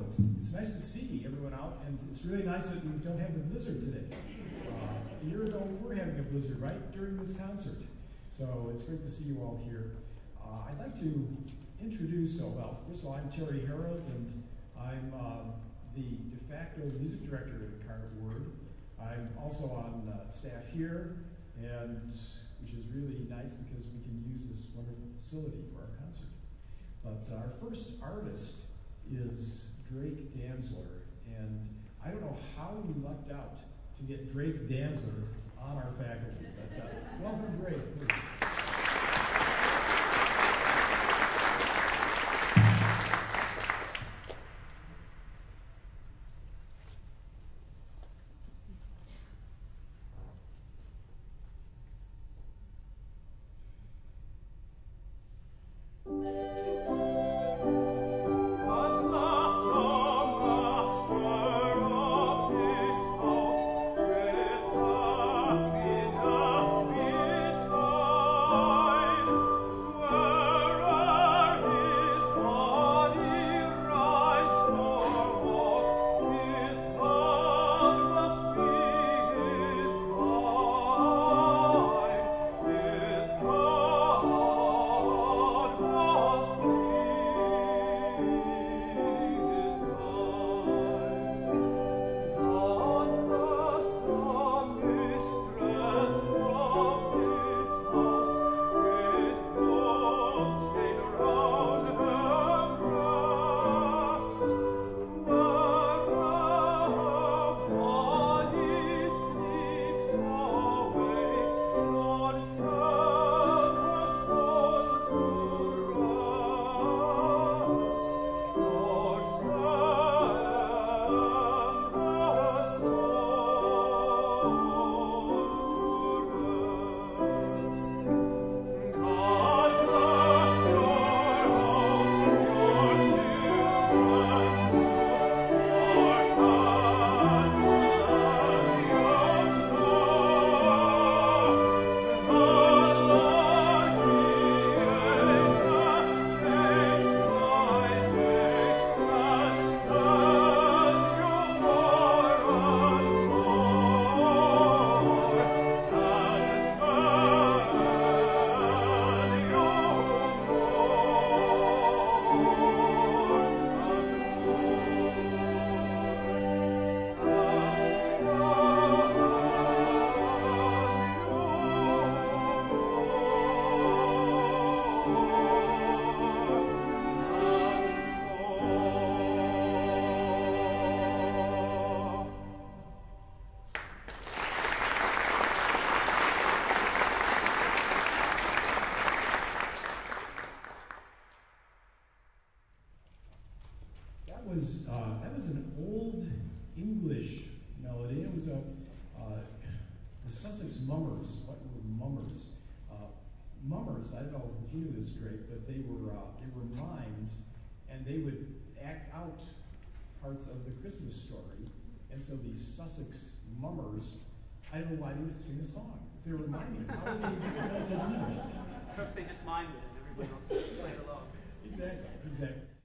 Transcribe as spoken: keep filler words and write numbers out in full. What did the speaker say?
It's, it's nice to see everyone out, and it's really nice that we don't have a blizzard today. Uh, a year ago, we were having a blizzard right during this concert. So it's great to see you all here. Uh, I'd like to introduce, oh, well, first of all, I'm Terry Harold, and I'm uh, the de facto music director of Incarnate Word. I'm also on uh, staff here, and which is really nice because we can use this wonderful facility for our concert. But our first artist is Drake Danzler, and I don't know how we lucked out to get Drake Danzler on our faculty, but uh, welcome, Drake, please. Was, uh, that was an old English melody. It was a, uh, the Sussex Mummers. What were mummers? Uh, mummers, I don't know if you knew this, Drake, but they were, uh, they were mimes, and they would act out parts of the Christmas story. And so these Sussex Mummers, I don't know why they would sing a song. If they were miming, how would they do this? Perhaps they just mimed it and everybody else played along. Exactly, exactly.